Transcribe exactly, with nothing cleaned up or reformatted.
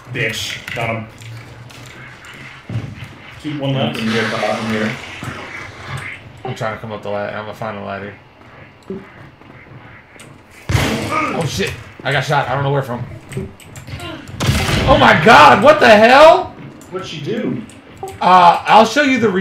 Bitch. Got him. Keep one left. I'm here, I'm here. I'm trying to come up the ladder. I'm gonna find a ladder. Oh shit! I got shot. I don't know where from. Oh my god! What the hell? What'd she do? Uh, I'll show you the. Re